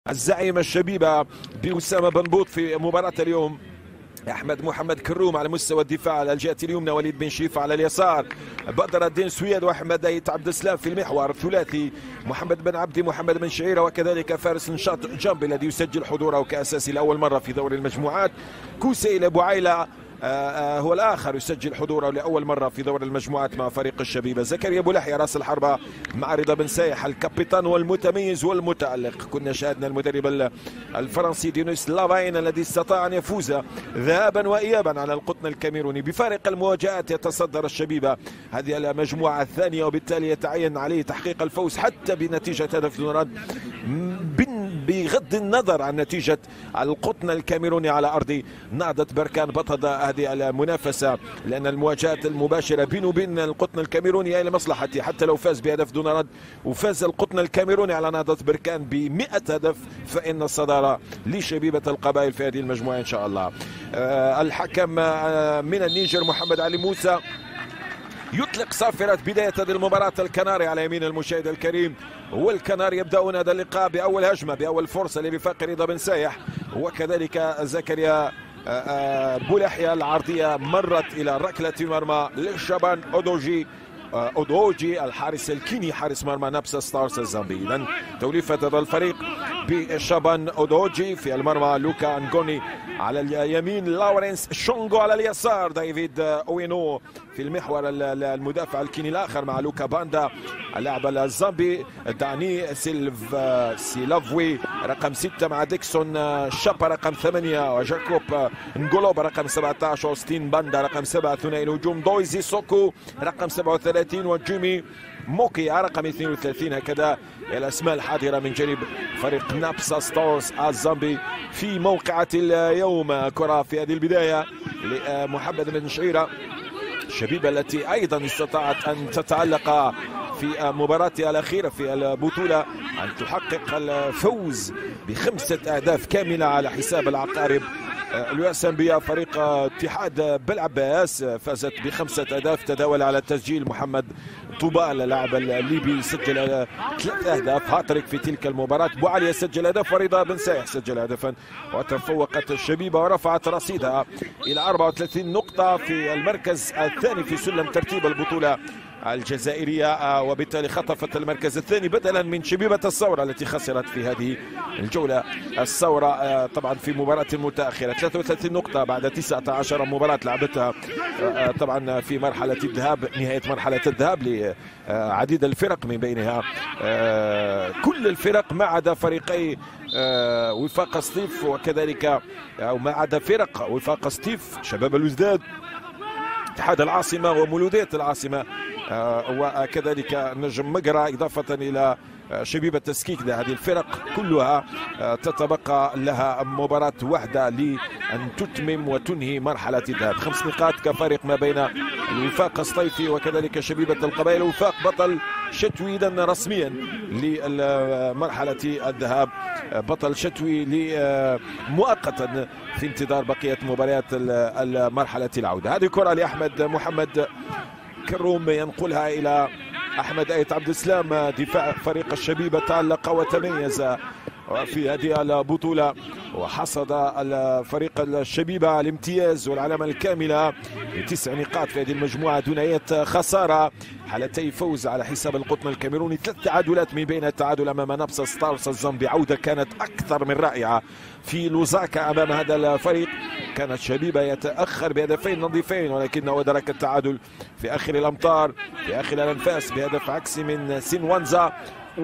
الزعيم الشبيبة بأسامة بنبوط في مباراة اليوم. أحمد محمد كروم على مستوى الدفاع على الجهة اليمنى، وليد بن شيف على اليسار، بدر الدين سويد وأحمد أيت عبد السلام في المحور الثلاثي، محمد بن عبدي محمد بن شعيرة، وكذلك فارس نشاط جنبي الذي يسجل حضوره كأساسي لأول مرة في دوري المجموعات. كوسيل أبو عيلة هو الآخر يسجل حضوره لأول مرة في دور المجموعات مع فريق الشبيبة. زكريا أبو لحية رأس الحربة مع رضا بن سايح الكابيتان والمتميز والمتألق. كنا شاهدنا المدرب الفرنسي دينيس لافاين الذي استطاع أن يفوز ذهابا وإيابا على القطن الكاميروني. بفارق المواجهات يتصدر الشبيبة هذه المجموعة الثانية، وبالتالي يتعين عليه تحقيق الفوز حتى بنتيجة هدف دون رد، بغض النظر عن نتيجة القطن الكاميروني على أرض نهضة بركان بطل هذه المنافسة، لأن المواجهات المباشرة بينه وبين القطن الكاميروني هي لمصلحته. حتى لو فاز بهدف دون رد وفاز القطن الكاميروني على نهضة بركان ب100 هدف فإن الصدارة لشبيبة القبائل في هذه المجموعة إن شاء الله. الحكم من النيجر محمد علي موسى يطلق صافرة بداية هذه المباراة الكناري على يمين المشاهد الكريم، والكناري يبدأون هذا اللقاء بأول هجمة بأول فرصة لرفاق رضا بن سايح، وكذلك زكريا بولحية. العرضية مرت إلى ركلة مرمى لشبان أودوجي الحارس الكيني حارس مرمى نابسا ستارز الزامبي. إذن توليفة هذا الفريق بشبان أودوجي في المرمى، لوكا أنغوني على اليمين، لورنس شونغو على اليسار، ديفيد أوينو في المحور المدافع الكيني الآخر مع لوكا باندا اللاعب الزامبي، داني سيلافوي رقم 6 مع ديكسون شابا رقم 8 وجاكوب نغولوب رقم 17 وستين باندا رقم 7. ثنائي الهجوم دويزي سوكو رقم 37 وجيمي موكي رقم 32. هكذا الأسماء الحاضرة من جانب فريق نابسا ستارز الزامبي في موقعة اليوم. كرة في هذه البداية لمحمد بن شعيرة، الشبيبة التي أيضا استطاعت أن تتألق في مباراتها الأخيرة في البطولة، أن تحقق الفوز ب5 أهداف كاملة على حساب العقارب اليوسمبية. فريق اتحاد بلعباس فازت ب5 أهداف، تداول على التسجيل محمد طوبال اللاعب الليبي سجل 3 أهداف، هاتريك في تلك المباراة. بوعلي سجل هدف ورضا بن سايح سجل هدفا، وتفوقت الشبيبة ورفعت رصيدها إلى 34 نقطة في المركز الثاني في سلم ترتيب البطولة الجزائرية، وبالتالي خطفت المركز الثاني بدلا من شبيبة الثورة التي خسرت في هذه الجولة. الثورة طبعا في مباراة متأخرة 33 نقطة بعد 19 مباراة لعبتها طبعا في مرحلة الذهاب، نهاية مرحلة الذهاب لعديد الفرق، من بينها كل الفرق ما عدا فريقي وفاق سطيف، وكذلك أو ما عدا فرق وفاق سطيف شباب الوزداد اتحاد العاصمة ومولودية العاصمة وكذلك نجم مقرة، إضافة إلى شبيبة تسكيك. هذه الفرق كلها تتبقى لها مباراة واحدة لأن تتمم وتنهي مرحلة الذهاب. 5 نقاط كفارق ما بين الوفاق الصيفي وكذلك شبيبة القبائل. وفاق بطل شتوي إذن رسميا لمرحلة الذهاب، بطل شتوي مؤقتا في انتظار بقية مباريات المرحلة العودة. هذه كرة لأحمد محمد كروم ينقلها إلى أحمد أيت عبد السلام دفاع فريق الشبيبة، تألق وتميز في هذه البطولة، وحصد الفريق الشبيبة الامتياز والعلامة الكاملة ب9 نقاط في هذه المجموعة دون أي خسارة، حالتي فوز على حساب القطن الكاميروني، 3 تعادلات من بين التعادل أمام نابسا ستارز الزامبي. عودة كانت أكثر من رائعة في لوزاكا أمام هذا الفريق، كانت شبيبة يتأخر بهدفين نظيفين ولكنه أدرك التعادل في آخر الأمطار في آخر الأنفاس بهدف عكسي من سينوانزا،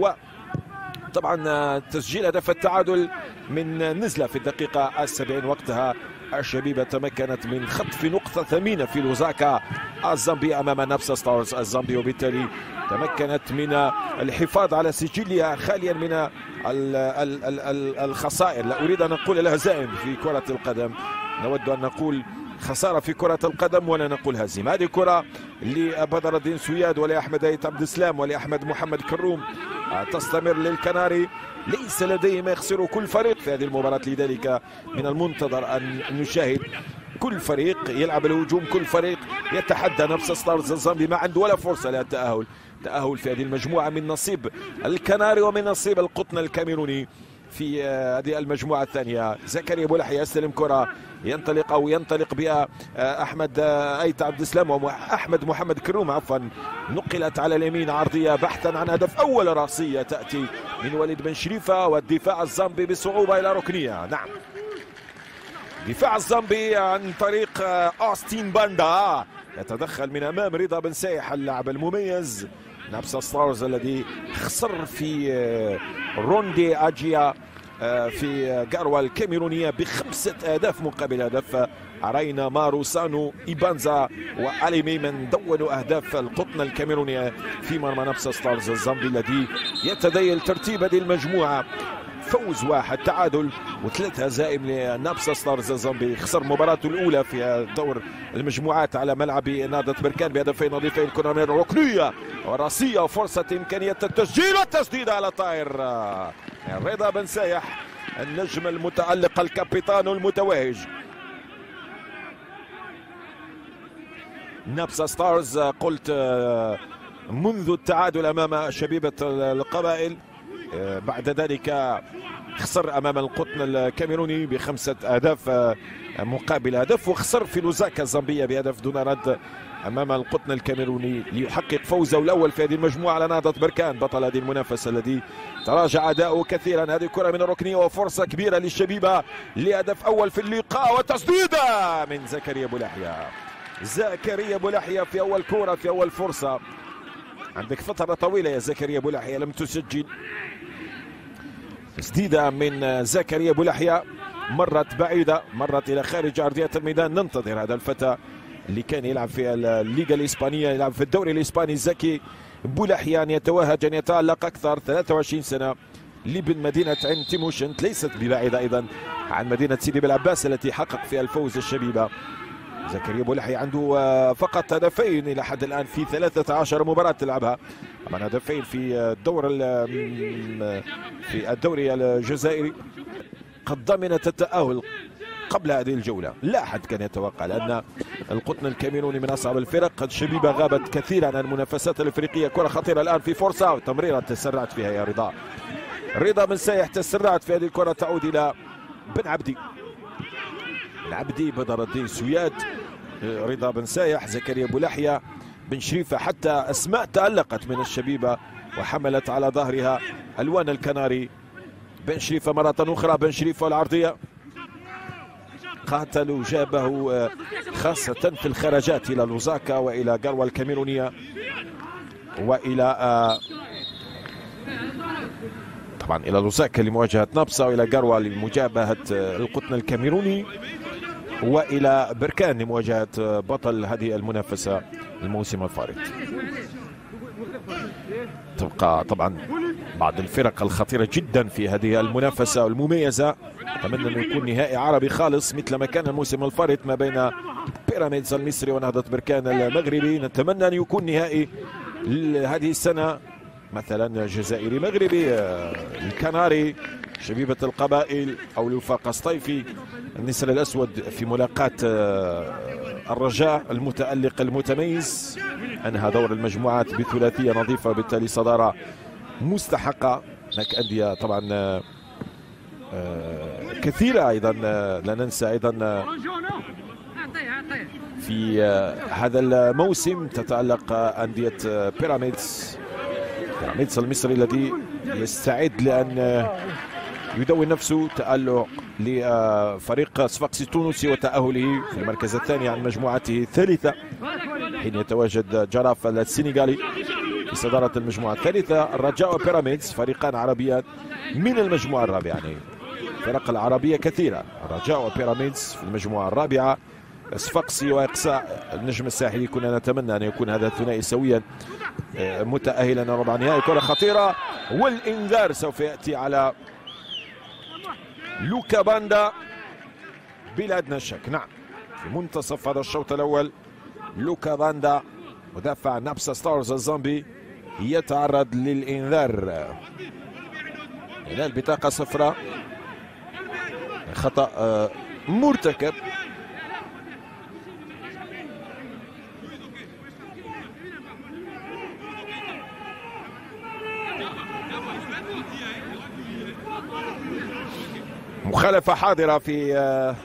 وطبعا تسجيل هدف التعادل من نزلة في الدقيقة 70. وقتها الشبيبة تمكنت من خطف نقطة ثمينة في لوزاكا الزامبي أمام نابسا ستارز الزامبي، وبالتالي تمكنت من الحفاظ على سجلها خاليا من الخسائر. لا أريد أن أقول الهزائم في كرة القدم، نود أن نقول خسارة في كرة القدم ولا نقول هزيمة. هذه كرة لبدر الدين سوياد ولأحمد أيت عبد السلام ولأحمد محمد كروم، تستمر للكناري، ليس لديه ما يخسره كل فريق في هذه المباراة، لذلك من المنتظر أن نشاهد كل فريق يلعب الهجوم، كل فريق يتحدى نفس ستارز الزامبي، ما عنده ولا فرصة للتأهل. تأهل في هذه المجموعة من نصيب الكناري ومن نصيب القطن الكاميروني. في هذه المجموعة الثانية. زكريا بولحية يستلم كرة ينطلق بها أحمد أيت عبد السلام وأحمد محمد كروم عفوا، نقلت على اليمين عرضية بحثا عن هدف أول رأسية تأتي من وليد بن شريفة، والدفاع الزامبي بصعوبة إلى ركنية. نعم، دفاع الزامبي عن طريق أوستين باندا يتدخل من أمام رضا بن سايح اللاعب المميز نابسا ستارز الذي خسر في روندي أجيا في جاروا الكاميرونية ب5 أهداف مقابل هدف. أرينا مارو سانو إيبانزا وعلي ميمن دونوا أهداف القطن الكاميرونية في مرمى نابسا ستارز الزامبي الذي يتديل ترتيب هذه المجموعة. فوز 1 تعادل و3 هزائم لنابسا ستارز الزامبي. خسر مباراته الأولى في دور المجموعات على ملعب نهضة بركان بهدفين نظيفين. كنا من ركنية وراسية وفرصة إمكانية التسجيل والتسديد على طائر رضا بن سايح النجم المتألق الكابيتان المتوهج. نابسا ستارز قلت منذ التعادل أمام شبيبة القبائل، بعد ذلك خسر أمام القطن الكاميروني ب5 أهداف مقابل هدف، وخسر في لوزاكا الزامبية بهدف دون رد أمام القطن الكاميروني ليحقق فوزه الأول في هذه المجموعة على نهضة بركان بطل هذه المنافسة الذي تراجع أداؤه كثيرا. هذه كرة من الركنية وفرصة كبيرة للشبيبة لهدف أول في اللقاء، وتسديدة من زكريا بولحية. زكريا بولحية في أول كرة في أول فرصة. عندك فترة طويلة يا زكريا بولحية لم تسجل. تسديدة من زكريا بولحية مرت بعيدة، مرت إلى خارج أرضية الميدان. ننتظر هذا الفتى اللي كان يلعب في الليغا الإسبانية، يلعب في الدوري الإسباني، زكي بولحية، أن يتوهج أن يتألق أكثر. 23 سنة، لابن مدينة عين تيموشنت، ليست ببعيدة أيضا عن مدينة سيدي بالعباس التي حقق فيها الفوز الشبيبة. زكريا بولحية عنده فقط هدفين إلى حد الآن في 13 مباراة تلعبها، طبعا هدفين في الدوري الجزائري. قد ضمنت التأهل قبل هذه الجولة، لا أحد كان يتوقع، لأن القطن الكاميروني من أصعب الفرق. الشبيبة غابت كثيرا عن المنافسات الأفريقية. كرة خطيرة الآن في فرصة وتمريرة تسرعت فيها يا رضا بن سايح، تسرعت في هذه الكرة، تعود إلى بن عبدي بدر الدين سوياد، رضا بن سايح، زكريا بولحية، بن شريفة، حتى أسماء تألقت من الشبيبة وحملت على ظهرها ألوان الكناري. بن شريفة مرة أخرى، بن شريفة والعرضية، قاتل جابه خاصة في الخرجات إلى لوزاكا وإلى جاروا الكاميرونية وإلى طبعا إلى لوزاكا لمواجهة نابسا، وإلى جاروا لمجابهة القطن الكاميروني، وإلى بركان لمواجهة بطل هذه المنافسة الموسم الفارط. تبقى طبعا بعض الفرق الخطيرة جدا في هذه المنافسة المميزة. أتمنى أنه يكون نهائي عربي خالص مثل ما كان الموسم الفارط ما بين بيراميدز المصري ونهضة بركان المغربي. نتمنى أن يكون نهائي هذه السنة مثلا جزائري مغربي، الكناري، شبيبة القبائل، أو الوفاق الصيفي، النسر الأسود في ملاقاة الرجاء المتألق المتميز. أنهى دور المجموعات بثلاثية نظيفة، وبالتالي صدارة مستحقة. هناك أندية طبعا كثيرة أيضا، لا ننسى أيضا في هذا الموسم تتألق أندية بيراميدز المصري الذي يستعد لأن يدون نفسه تألق لفريق صفاقسي التونسي وتأهله في المركز الثاني عن مجموعته الثالثة، حين يتواجد جراف السنغالي في صدارة المجموعة الثالثة. الرجاء وبيراميدز فريقان عربيان من المجموعة الرابعة، يعني الفرق العربية كثيرة. الرجاء وبيراميدز في المجموعة الرابعة، صفاقسي وإقصاء النجم الساحلي. كنا نتمنى أن يكون هذا الثنائي سويا متأهلا ربع نهائي. كرة خطيرة والإنذار سوف يأتي على لوكا باندا بلا أدنى شك. نعم، في منتصف هذا الشوط الأول لوكا باندا مدافع نابسا ستارز الزامبي يتعرض للإنذار. هلال بطاقة صفراء، خطأ مرتكب. مخالفة حاضرة في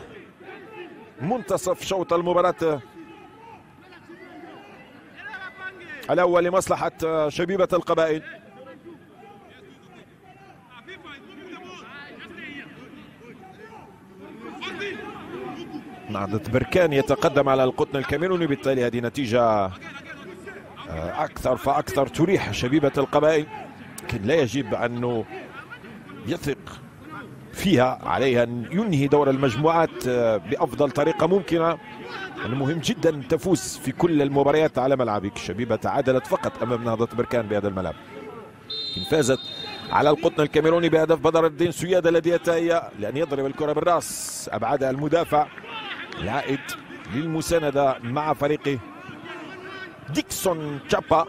منتصف شوط المباراة الأول لمصلحة شبيبة القبائل. نهضة بركان يتقدم على القطن الكاميروني، بالتالي هذه نتيجة أكثر فأكثر تريح شبيبة القبائل، لكن لا يجب أنه يثق فيها، عليها أن ينهي دور المجموعات بأفضل طريقة ممكنة. المهم جدا تفوز في كل المباريات على ملعبك. شبيبة تعادلت فقط أمام نهضة بركان بهذا الملعب، لكن فازت على القطن الكاميروني بهدف بدر الدين سوياد الذي يتهيأ لأن يضرب الكرة بالرأس، أبعدها المدافع العائد للمساندة مع فريقه ديكسون تشابا.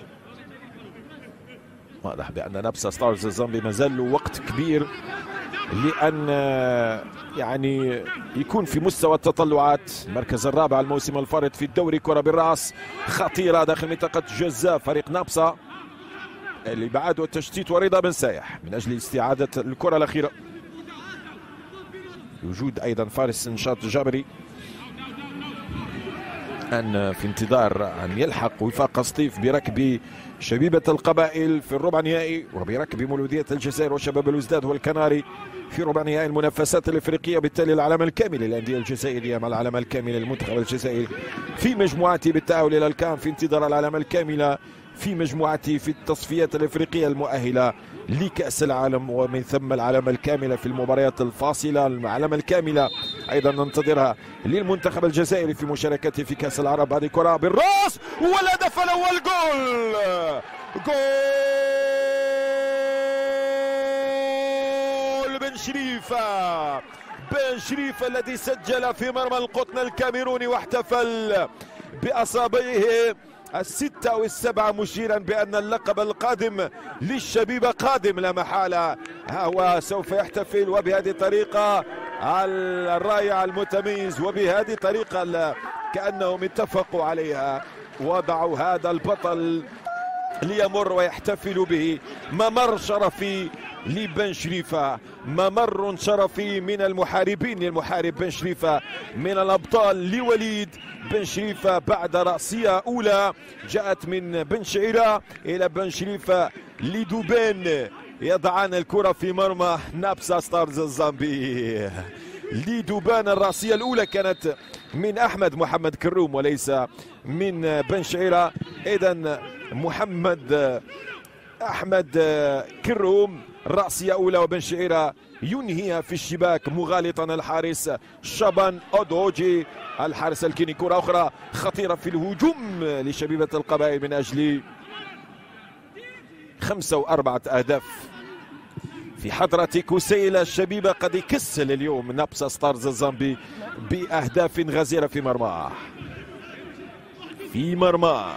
واضح بأن نابسا ستارز الزامبي ما زال له وقت كبير لأن يعني يكون في مستوى التطلعات. المركز الرابع الموسم الفارط في الدوري، كرة بالرأس خطيرة داخل منطقة جزاء فريق نابسا اللي بعده التشتيت ورضا بن سايح من أجل استعادة الكرة الأخيرة. وجود أيضا فارس نشاط جابري أن في انتظار أن يلحق وفاق سطيف بركب شبيبة القبائل في الربع النهائي، وبركب مولودية الجزائر وشباب الوزداد والكناري في ربع نهائي المنافسات الافريقيه. بالتالي العلامه الكامله للانديه الجزائريه مع العلامه الكامله للمنتخب الجزائري في مجموعته بالتاهل الى الكان، في انتظار العلامه الكامله في مجموعته في التصفيات الافريقيه المؤهله لكاس العالم، ومن ثم العلامه الكامله في المباريات الفاصله. العلامه الكامله ايضا ننتظرها للمنتخب الجزائري في مشاركته في كاس العرب. هذه كره بالراس والهدف الاول، جول بن شريفة الذي سجل في مرمى القطن الكاميروني واحتفل بأصابعه الستة والسبعة مشيرا بأن اللقب القادم للشبيبة قادم لا محالة. هو سوف يحتفل وبهذه الطريقة الرائعة المتميز، وبهذه الطريقة كأنهم اتفقوا عليها، وضعوا هذا البطل ليمر ويحتفل به. ممر شرفي لبن شريفة، ممر شرفي من المحاربين للمحارب بن شريفة، من الأبطال لوليد بن شريفة بعد رأسية أولى جاءت من بن شعيرة إلى بن شريفة لدوبان يضعان الكرة في مرمى نابسا ستارز الزامبي. لدوبان الرأسية الأولى كانت من أحمد محمد كروم وليس من بن شعيرة. إذن أحمد كروم رأسية أولى، وبن شعيرة ينهيها في الشباك مغالطا الحارس شابان أودوجي الحارس الكيني. كرة أخرى خطيرة في الهجوم لشبيبة القبائل من أجل 5 و4 أهداف في حضرة كوسيل. الشبيبة قد يكسل اليوم نابسا ستارز الزامبي بأهداف غزيرة في مرماه.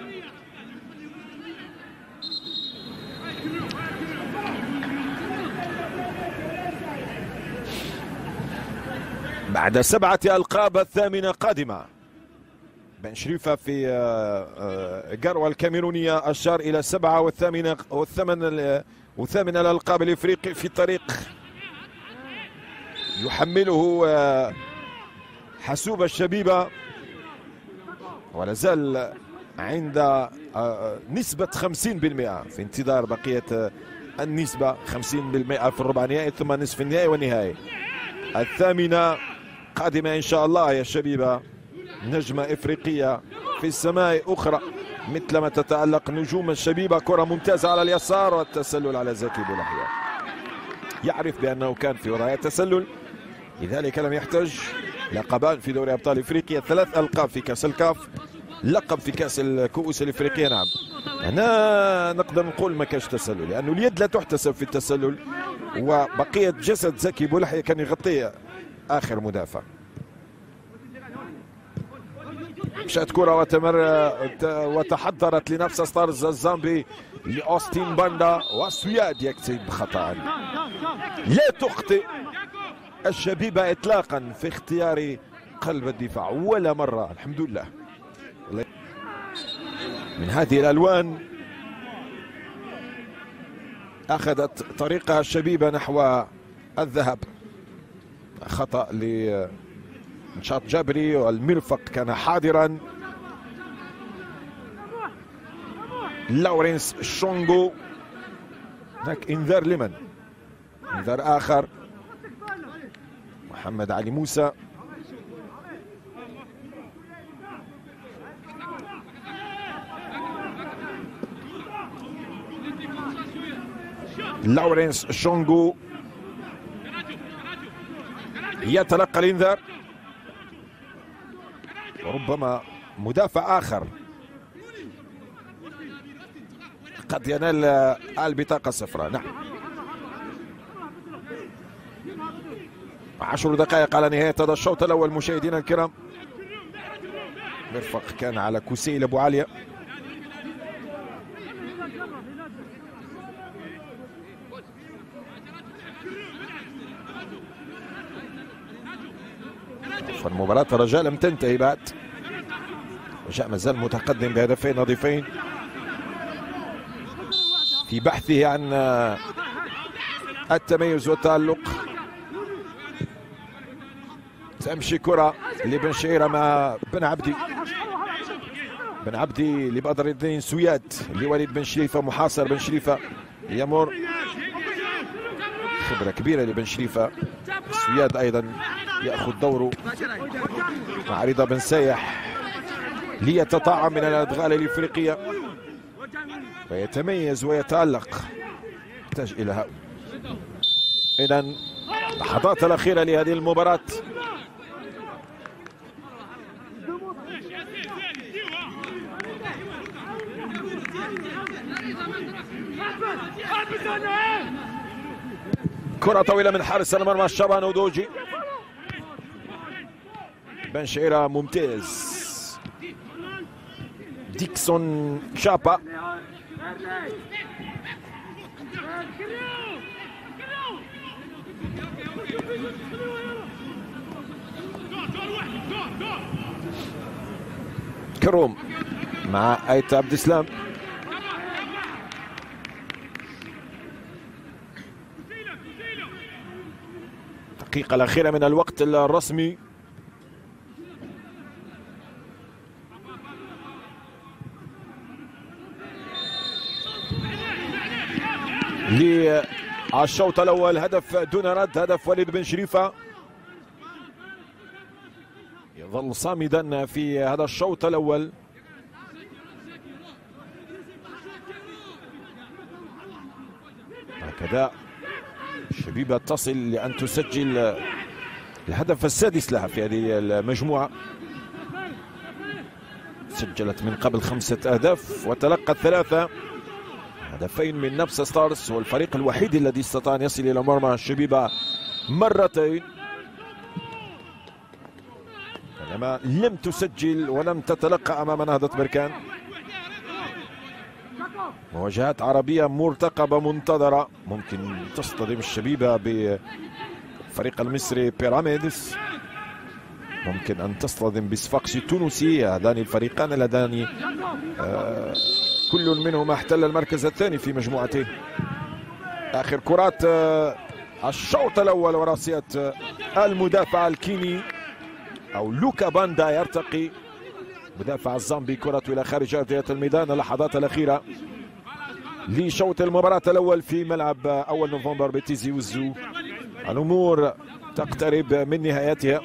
بعد 7 ألقاب الثامنة قادمة. بن شريفة في قروة الكاميرونية أشار إلى 7 والثامن الألقاب الإفريقي في الطريق، يحمله حسوب الشبيبة، ولا زال عند نسبة 50% في انتظار بقية النسبة 50% في الربع النهائي ثم نصف النهائي والنهائي. الثامنة قادمة إن شاء الله يا شبيبة، نجمة إفريقية في السماء أخرى مثلما تتألق نجوم الشبيبة. كرة ممتازة على اليسار والتسلل على زكي بولحية، يعرف بأنه كان في وضعية تسلل لذلك لم يحتج لقبان في دوري أبطال إفريقيا، 3 ألقاب في كأس الكاف، لقب في كأس الكؤوس الإفريقية. نعم هنا نقدر نقول ما كانش تسلل لأنه اليد لا تحتسب في التسلل، وبقية جسد زكي بولحية كان يغطيه آخر مدافع. مشات كرة وتحضرت لنفس ستارز الزامبي لأوستين باندا، وسوياد يكتب خطأ. لا تخطئ الشبيبة إطلاقا في اختيار قلب الدفاع ولا مرة، الحمد لله. من هذه الألوان أخذت طريقها الشبيبة نحو الذهب خطأ لنشاط جبري والمرفق كان حاضرا. لورنس شونغو، هناك انذار لمن؟ انذار آخر محمد علي موسى. لورنس شونغو يتلقى الانذار، وربما مدافع آخر قد ينال البطاقة الصفراء. نعم، 10 دقائق على نهاية هذا الشوط الأول مشاهدينا الكرام. مرفق كان على كسيل أبو عليا. فالمباراة الرجاء لم تنتهي بعد، الرجاء ما زال متقدم بهدفين نظيفين في بحثه عن التميز والتألق. تمشي كرة لبن شعيرة مع بن عبدي، بن عبدي لبدر الدين سوياد لوليد بن شريفة، محاصر بن شريفة يمر، خبرة كبيرة لبن شريفة. سوياد أيضا يأخذ دوره مع رضا بن سايح ليتطعم من الأدغال الإفريقية ويتميز ويتألق، يحتاج إلى إذن اللحظات الأخيرة لهذه المباراة. كرة طويلة من حارس المرمى شابان ودوجي. بن شعيرة ممتاز. ديكسون شابا كروم مع ايت عبد السلام. الدقيقة الأخيرة من الوقت الرسمي. للشوط الأول هدف دون رد، هدف وليد بن شريفة. يظل صامدا في هذا الشوط الأول. هكذا شبيبة تصل لأن تسجل الهدف السادس لها في هذه المجموعة. سجلت من قبل 5 أهداف وتلقت 3 هدفين من نفس ستارز، والفريق الوحيد الذي استطاع أن يصل إلى مرمى شبيبة مرتين، بينما لم تسجل ولم تتلقى أمام نهضة بركان. مواجهات عربية مرتقبة منتظرة، ممكن تصطدم الشبيبة بالفريق المصري بيراميدز، ممكن أن تصطدم بصفاقسي التونسي. هذان الفريقان اللذان كل منهما احتل المركز الثاني في مجموعته. آخر كرات الشوط الأول وراسية المدافع الكيني أو لوكا باندا يرتقي مدافع الزامبي كرة إلى خارج أرضية الميدان. اللحظات الأخيرة لشوط المباراة الأول في ملعب أول نوفمبر بتيزي وزو. الأمور تقترب من نهايتها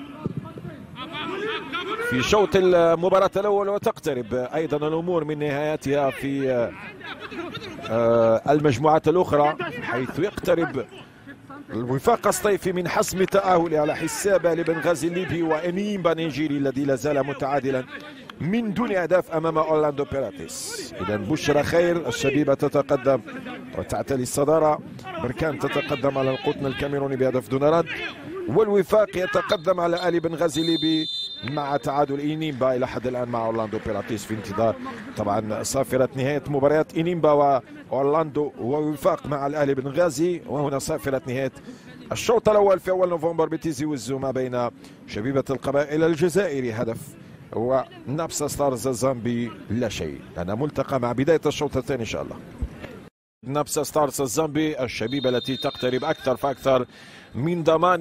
في شوط المباراة الأول، وتقترب أيضا الأمور من نهايتها في المجموعات الأخرى، حيث يقترب الوفاق الصيفي من حسم التأهل على حساب لبنغازي الليبي وإنيمبا نيجيري الذي لا زال متعادلا من دون أهداف أمام أورلاندو بيراتيس. إذا بشرى خير، الشبيبة تتقدم وتعتلي الصدارة، بركان تتقدم على القطن الكاميروني بهدف دون رد، والوفاق يتقدم على آل بنغازي الليبي مع تعادل إنيمبا إلى حد الآن مع أورلاندو بيراتيس، في انتظار طبعا صافرة نهاية مباريات إنيمبا وأورلاندو ووفاق مع الأهلي بنغازي. وهنا صافرة نهاية الشوط الأول في أول نوفمبر بتيزي وزو ما بين شبيبة القبائل الجزائري هدف ونابسا ستارز الزامبي لا شيء. أنا ملتقى مع بداية الشوط الثاني إن شاء الله. نابسا ستارز الزامبي الشبيبة التي تقترب أكثر فأكثر من ضمان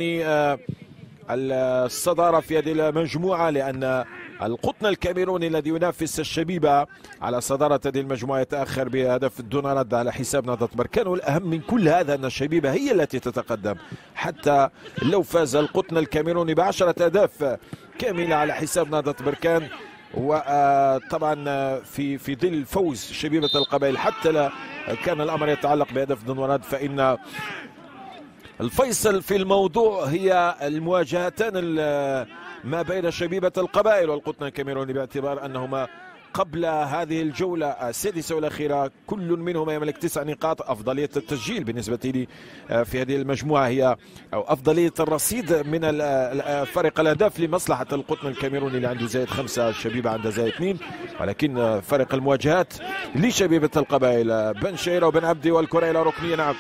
الصدارة في هذه المجموعة، لأن القطن الكاميروني الذي ينافس الشبيبة على صدارة هذه المجموعة يتأخر بهدف دون رد على حساب نهضة بركان. والأهم من كل هذا أن الشبيبة هي التي تتقدم، حتى لو فاز القطن الكاميروني ب10 أهداف كاملة على حساب نهضة بركان، وطبعا في ظل فوز شبيبة القبائل حتى لا كان الأمر يتعلق بهدف دون رد، فإن الفيصل في الموضوع هي المواجهتان ما بين شبيبة القبائل والقطن الكاميروني، باعتبار أنهما قبل هذه الجولة السادسة والأخيرة كل منهما يملك 9 نقاط. أفضلية التسجيل بالنسبة لي في هذه المجموعة هي أو أفضلية الرصيد من فرق الأهداف لمصلحة القطن الكاميروني اللي عنده زائد 5، الشبيبة عنده زائد 2، ولكن فرق المواجهات لشبيبة القبائل بن شيرة وبن عبدي والكرة إلى ركنية. نعم،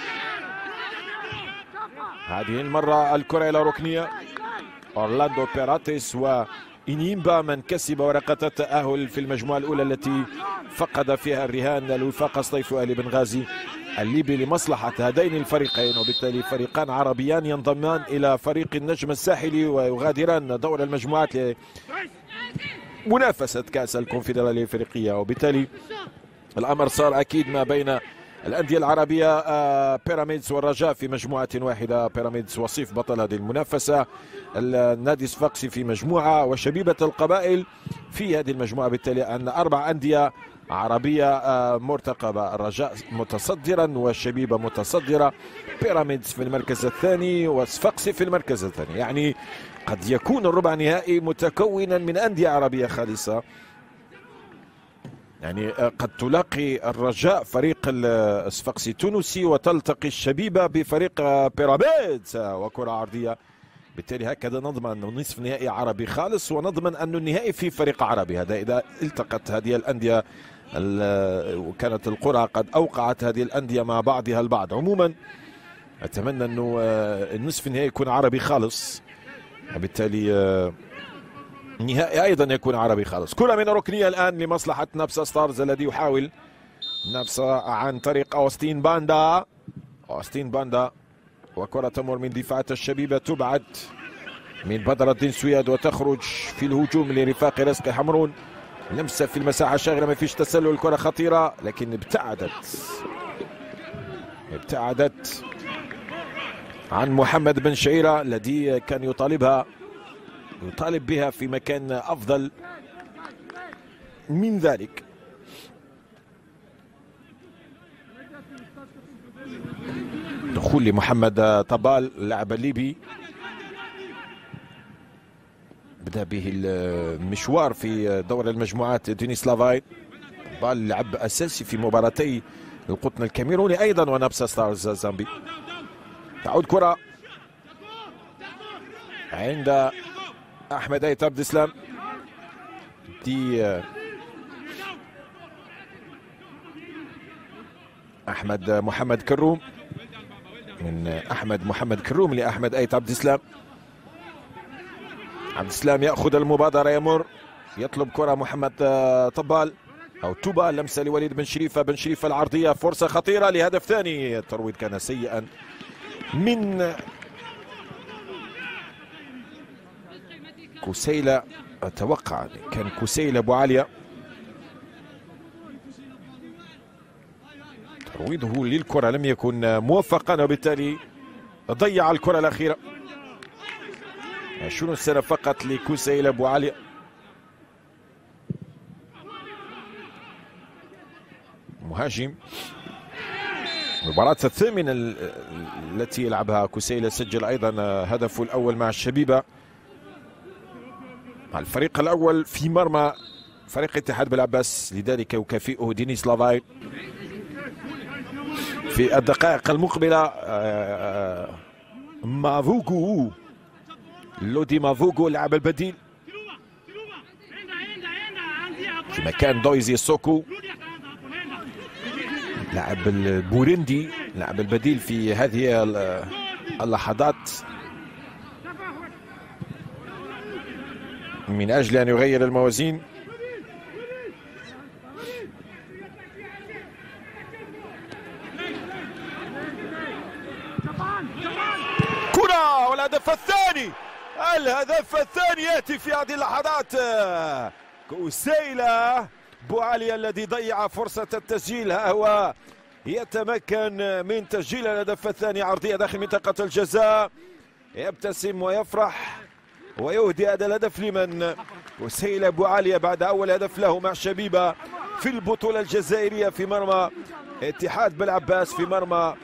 هذه المرة الكرة إلى ركنية. أورلاندو بيراتيس وإنيمبا من كسب ورقة التأهل في المجموعة الأولى التي فقد فيها الرهان الوفاق سطيف آل بنغازي الليبي لمصلحة هذين الفريقين، وبالتالي فريقان عربيان ينضمان إلى فريق النجم الساحلي ويغادران دور المجموعات لمنافسة كأس الكونفدرالية الإفريقية. وبالتالي الأمر صار أكيد ما بين الأندية العربية بيراميدز والرجاء في مجموعة واحدة. بيراميدز وصيف بطل هذه المنافسة، النادي الصفاقسي في مجموعة، وشبيبة القبائل في هذه المجموعة. بالتالي أن 4 أندية عربية مرتقبة، الرجاء متصدرا والشبيبة متصدرة، بيراميدز في المركز الثاني والصفاقسي في المركز الثاني. يعني قد يكون الربع نهائي متكونا من أندية عربية خالصة، يعني قد تلاقي الرجاء فريق الصفاقسي التونسي وتلتقي الشبيبة بفريق بيراميدز وكرة عرضية. بالتالي هكذا نضمن نصف نهائي عربي خالص، ونضمن أن النهائي في فريق عربي. هذا إذا التقت هذه الأندية وكانت القرى قد أوقعت هذه الأندية مع بعضها البعض. عموما أتمنى أنه النصف النهائي يكون عربي خالص، وبالتالي النهائي أيضا يكون عربي خالص. كرة من ركنية الآن لمصلحة نابسا ستارز الذي يحاول نابسا عن طريق أوستين باندا. أوستين باندا وكرة تمر من دفاعات الشبيبة، تبعد من بدر الدين سوياد وتخرج في الهجوم لرفاق رزقي حمرون. لمسة في المساحة شاغرة، ما فيش تسلل، الكرة خطيرة لكن ابتعدت عن محمد بن شعيرة الذي كان يطالب بها في مكان أفضل من ذلك. دخول لمحمد طبال اللاعب الليبي، بدأ به المشوار في دور المجموعات. دينيس لافاي طبال لعب أساسي في مباراتي القطن الكاميروني أيضا ونابسا ستارز زامبي. تعود كرة عند أحمد أيت عبد السلام، دي أحمد محمد كروم، من أحمد محمد كروم لأحمد أيت عبد السلام. عبد السلام يأخذ المبادرة، يمر يطلب كرة محمد طبال أو توبا، لمسة لوليد بن شريفة. بن شريفة العرضية، فرصة خطيرة لهدف ثاني. الترويض كان سيئا من كسيلة، أتوقع كان كسيلة أبو عليا. ترويضه للكرة لم يكن موفقا، وبالتالي ضيع الكرة الأخيرة. 20 سنة فقط لكسيلة أبو عليا. مهاجم. المباراة الثامنة التي يلعبها كسيلة، سجل أيضا هدفه الأول مع الشبيبة مع الفريق الأول في مرمى فريق اتحاد بالعباس، لذلك يكافئه دينيس لافاي في الدقائق المقبلة. مافوغو، لودي مافوغو اللاعب البديل في مكان دويزي سوكو، لاعب البورندي، لاعب البديل في هذه اللحظات من أجل أن يغير الموازين. الهدف الثاني. الهدف الثاني يأتي في هذه اللحظات. كوسيلة بوعلي الذي ضيع فرصة التسجيل، ها هو يتمكن من تسجيل الهدف الثاني. عرضية داخل منطقة الجزاء، يبتسم ويفرح ويهدي هذا الهدف لمن؟ كوسيلة بوعلي بعد أول هدف له مع شبيبة في البطولة الجزائرية في مرمى اتحاد بلعباس، في مرمى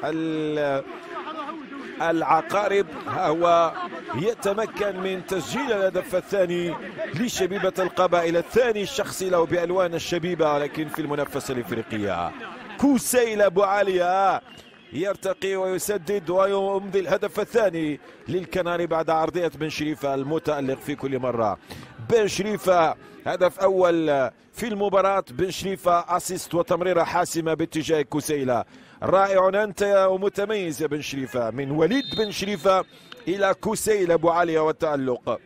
العقارب. ها هو يتمكن من تسجيل الهدف الثاني لشبيبة القبائل، الثاني الشخصي له بألوان الشبيبة لكن في المنافسة الإفريقية. كوسيلة بوعلي يرتقي ويسدد ويمضي الهدف الثاني للكناري بعد عرضية بن شريفة المتألق في كل مرة. بن شريفة هدف أول في المباراة، بن شريفة أسيست وتمريرة حاسمة باتجاه كوسيلة. رائع أنت ومتميز يا بن شريفة، من وليد بن شريفة إلى كوسيلة بوعلي والتألق،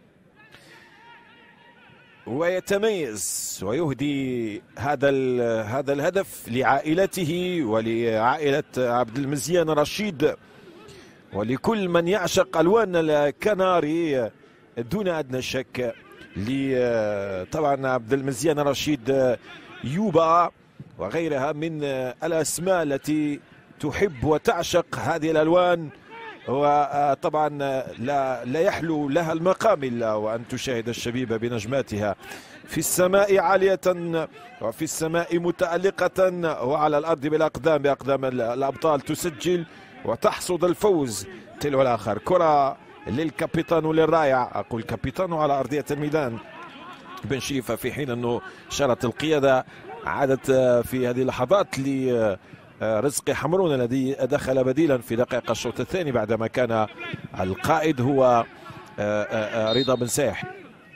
ويتميز ويهدي هذا الهدف لعائلته ولعائلة عبد المزيان رشيد ولكل من يعشق ألوان الكناري دون أدنى شك. طبعا عبد المزيان رشيد يوبا وغيرها من الأسماء التي تحب وتعشق هذه الألوان، وطبعا لا يحلو لها المقام إلا وأن تشاهد الشبيبة بنجماتها في السماء عالية وفي السماء متألقة وعلى الأرض بأقدام الأبطال تسجل وتحصد الفوز تلو الآخر. كرة للكابيتانو للرائع، أقول كابيتانو على أرضية الميدان بن شريفة، في حين أنه شارت القيادة عادت في هذه اللحظات رزقي حمرون الذي دخل بديلا في دقائق الشوط الثاني بعدما كان القائد هو رضا بن سايح.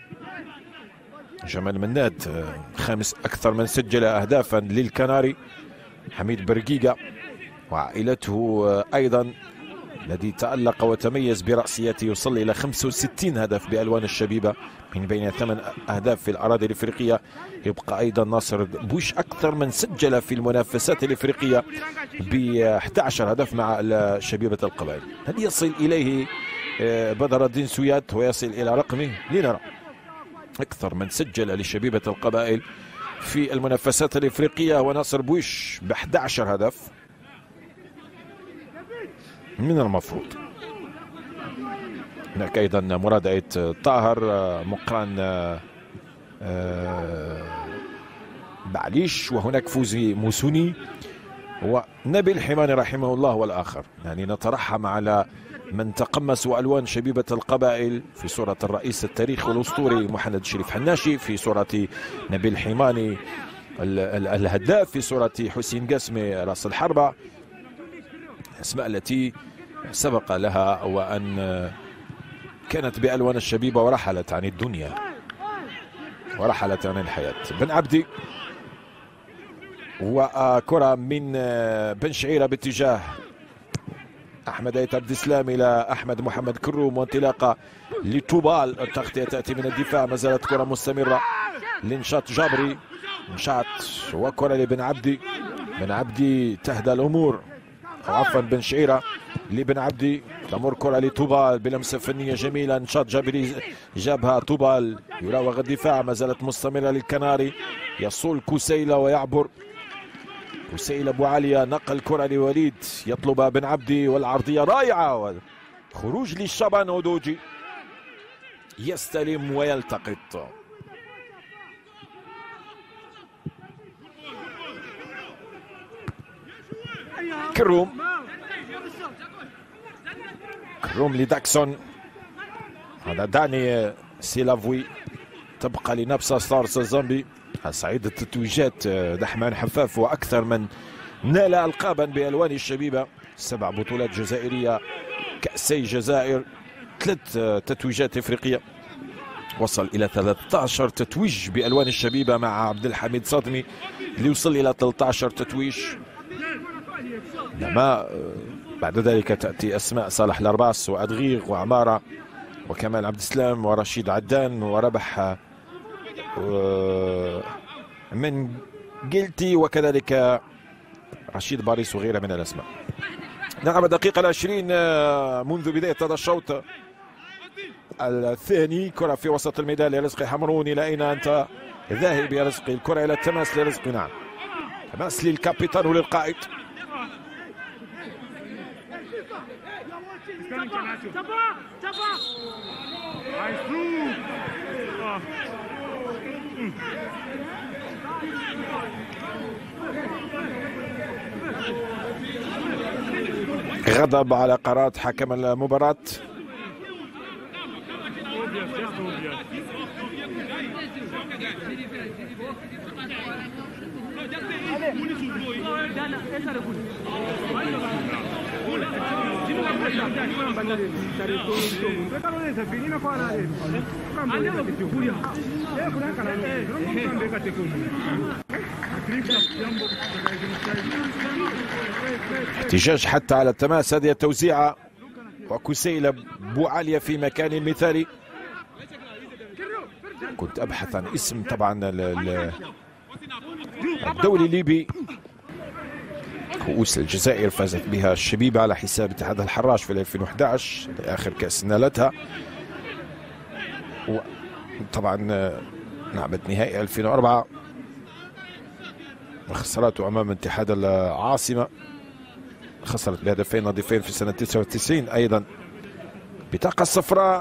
جمال مناد خامس أكثر من سجل أهدافا للكناري. حميد برقيقة وعائلته أيضا الذي تألق وتميز برأسيته، يوصل إلى 65 هدف بألوان الشبيبة من بين 8 أهداف في الأراضي الإفريقية. يبقى أيضا ناصر بوش أكثر من سجل في المنافسات الإفريقية ب 11 هدف مع شبيبة القبائل. هل يصل إليه بدر الدين سويات ويصل إلى رقمه؟ لنرى. أكثر من سجل لشبيبة القبائل في المنافسات الإفريقية وناصر بوش ب 11 هدف. من المفروض هناك ايضا مراد عيد طاهر، مقران بعليش، وهناك فوزي موسوني ونبيل حماني رحمه الله والآخر. يعني نترحم على من تقمسوا ألوان شبيبة القبائل، في صورة الرئيس التاريخي والأسطوري محمد شريف حناشي، في صورة نبيل حماني الهداف، في صورة حسين قاسمي رأس الحربة، الأسماء التي سبق لها وأن كانت بألوان الشبيبة ورحلت عن الدنيا ورحلت عن الحياة. بن عبدي وكرة من بن شعيرة باتجاه أحمد أيت عبد السلام إلى أحمد محمد كروم، وانطلاقة لطوبال. التغطية تأتي من الدفاع، ما زالت كرة مستمرة لنشاط جابري، نشاط وكرة لبن عبدي. بن عبدي تهدى الأمور، عفوا بن شعيرة لبن عبدي، تمر كرة لطوبال بلمسة فنية جميلة، نشاط جابري جابها طوبال، يراوغ الدفاع، ما زالت مستمرة للكناري. يصول كوسيلة ويعبر كوسيلة بوعليا، نقل كرة لوليد يطلبها بن عبدي والعرضية رائعة، خروج للشبان أودوجي يستلم ويلتقط. كروم لداكسون، هذا داني سيلافوي، تبقى لنفسها ستارز الزامبي. سعيد التتويجات دحمان حفاف، واكثر من نال القابا بالوان الشبيبه، 7 بطولات جزائريه، كأسي جزائر، 3 تتويجات افريقيه، وصل الى 13 تتويج بالوان الشبيبه مع عبد الحميد صادمي اللي وصل الى 13 تتويج. انما بعد ذلك تأتي أسماء صالح الأرباس وأدغيغ وعمارة وكمال عبد السلام ورشيد عدان وربح من جيلتي، وكذلك رشيد باريس وغيرها من الأسماء. نعم دقيقة 20 منذ بداية هذا الشوط الثاني. كرة في وسط الميدان لرزقي حمرون. إلى أين أنت ذاهب يا رزقي؟ الكرة إلى التماس لرزقي. نعم تماس للكابيتان وللقائد. غضب على قرارات حكم المباراة. احتجاج حتى على التماس. هذه التوزيعة وكسيلة بوعالية في مكان مثالي. كنت أبحث عن اسم طبعا الدولي الليبي. كؤوس الجزائر فازت بها الشبيبة على حساب اتحاد الحراش في 2011 آخر كأس نالتها. وطبعا لعبت نهائي 2004 وخسرته أمام اتحاد العاصمة، خسرت بهدفين نظيفين في سنة 99. أيضا بطاقة صفراء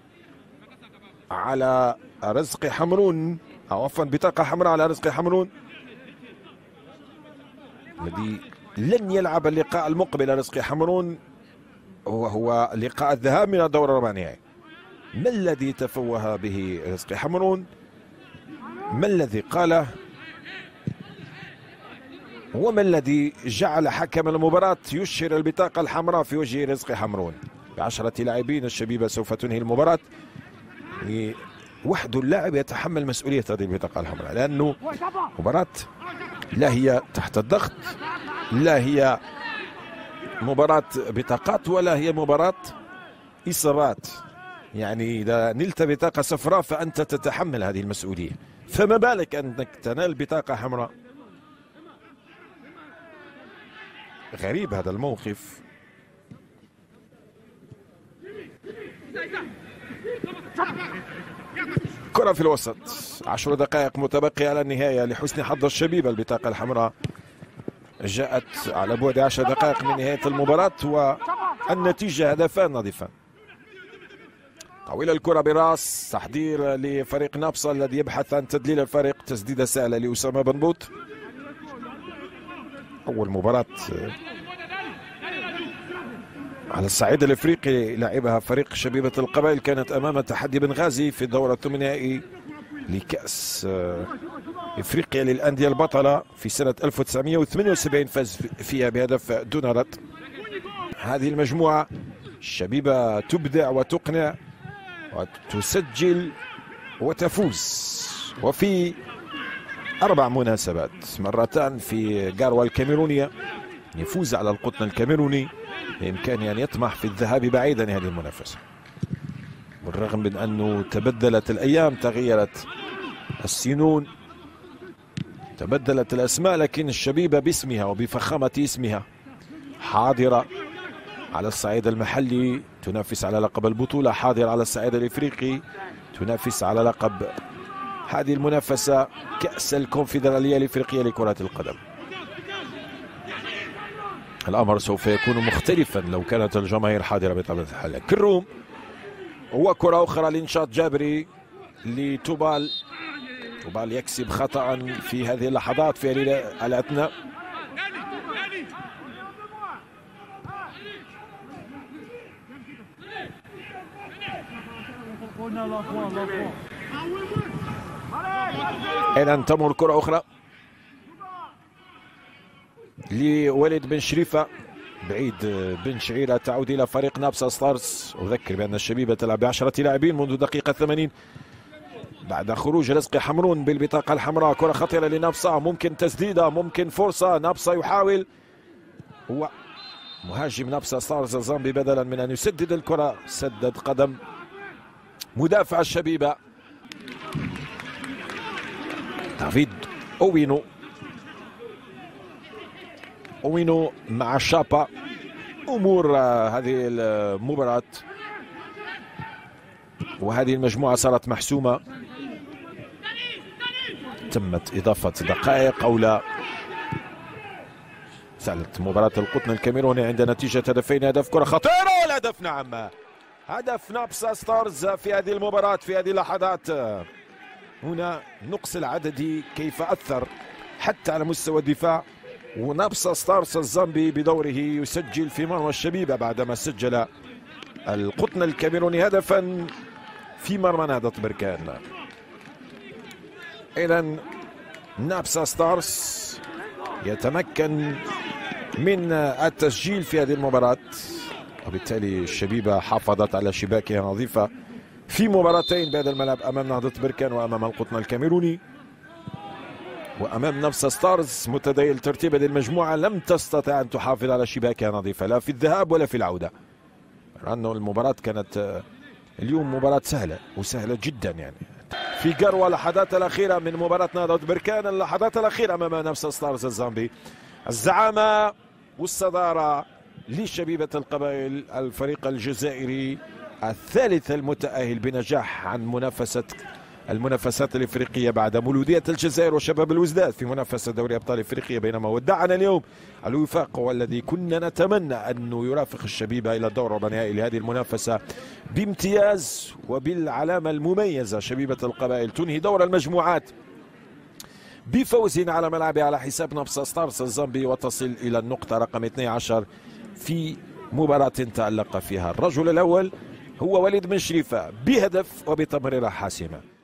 على رزقي حمرون، أو عفوا بطاقة حمراء على رزقي حمرون الذي لن يلعب اللقاء المقبل. رزقي حمرون وهو لقاء الذهاب من الدور الربع النهائي. ما الذي تفوه به رزقي حمرون؟ ما الذي قاله؟ وما الذي جعل حكم المباراة يشهر البطاقة الحمراء في وجه رزقي حمرون؟ ب10 لاعبين الشبيبة سوف تنهي المباراة. وحده اللاعب يتحمل مسؤولية هذه البطاقة الحمراء، لأنه مباراة لا هي تحت الضغط، لا هي مباراة بطاقات، ولا هي مباراة إصابات. يعني إذا نلت بطاقة صفراء فأنت تتحمل هذه المسؤولية، فما بالك أنك تنال بطاقة حمراء. غريب هذا الموقف. كرة في الوسط، 10 دقائق متبقية على النهاية. لحسن حظ الشبيبة البطاقة الحمراء جاءت على بعد 10 دقائق من نهاية المباراة والنتيجة هدفان نظيفان. طويل الكرة براس، تحضير لفريق نابصة الذي يبحث عن تدليل الفريق. تسديدة سهلة لأسامة بنبوط. أول مباراة على الصعيد الافريقي لعبها فريق شبيبة القبائل كانت امام تحدي بنغازي في الدورة الثمانينائي لكأس افريقيا للأندية البطلة في سنة 1978، فاز فيها بهدف دون رد. هذه المجموعة الشبيبة تبدع وتقنع وتسجل وتفوز، وفي 4 مناسبات، مرتان في جاروا الكاميرونية يفوز على القطن الكاميروني، بإمكانه أن يطمح في الذهاب بعيدا هذه المنافسة. بالرغم من أنه تبدلت الأيام، تغيرت السنون، تبدلت الأسماء، لكن الشبيبة باسمها وبفخامة اسمها حاضرة على الصعيد المحلي، تنافس على لقب البطولة، حاضرة على الصعيد الإفريقي، تنافس على لقب هذه المنافسة كأس الكونفدرالية الإفريقية لكرة القدم. الأمر سوف يكون مختلفا لو كانت الجماهير حاضرة بطبيعة الحال. كروم، وكرة أخرى لنشاط جابري لتوبال. توبال يكسب خطأ في هذه اللحظات في الأثناء. إذا تمر كرة أخرى لوليد بن شريفة، بعيد بن شعيرة، تعود إلى فريق نابسا ستارز. أذكر بأن الشبيبة تلعب ب10 لاعبين منذ دقيقة 80 بعد خروج رزقي حمرون بالبطاقة الحمراء. كرة خطيرة لنابسا، ممكن تسديدة، ممكن فرصة. نابسا يحاول، هو مهاجم نابسا ستارز الزامبي بدلا من أن يسدد الكرة سدد قدم مدافع الشبيبة دافيد أوينو. أوينو مع شابا أمور هذه المباراة، وهذه المجموعة صارت محسومة. تمت إضافة دقائق أو لا. سالت مباراة القطن الكاميروني عند نتيجة هدفين، هدف كرة خطيرة والهدف نعم، هدف نابسا ستارز في هذه المباراة في هذه اللحظات. هنا نقص العددي كيف أثر حتى على مستوى الدفاع، ونابسا ستارز الزامبي بدوره يسجل في مرمى الشبيبة بعدما سجل القطن الكاميروني هدفا في مرمى نهضة بركان. إذا نابسا ستارز يتمكن من التسجيل في هذه المباراة، وبالتالي الشبيبة حافظت على شباكها نظيفة في مباراتين بهذا الملعب أمام نهضة بركان وأمام القطن الكاميروني. وأمام نابسا ستارز متداول ترتيب هذه المجموعة لم تستطع أن تحافظ على شباكها نظيفة لا في الذهاب ولا في العودة، لأنه المباراة كانت اليوم مباراة سهلة وسهلة جدا يعني. في قروة اللحظات الأخيرة من مباراة نهضة بركان، اللحظات الأخيرة أمام نابسا ستارز الزامبي. الزعامة والصدارة لشبيبة القبائل، الفريق الجزائري الثالث المتأهل بنجاح عن المنافسات الإفريقية بعد مولودية الجزائر وشباب الوزداد في منافسة دوري أبطال إفريقيا. بينما ودعنا اليوم الوفاق والذي كنا نتمنى أنه يرافق الشبيبة إلى الدور ربع نهائي لهذه المنافسة بامتياز وبالعلامة المميزة. شبيبة القبائل تنهي دور المجموعات بفوز على ملعبها على حساب نابسا ستارز الزامبي، وتصل إلى النقطة رقم 12 في مباراة تألق فيها الرجل الأول هو وليد بن شريفة بهدف وبتمريرة حاسمة.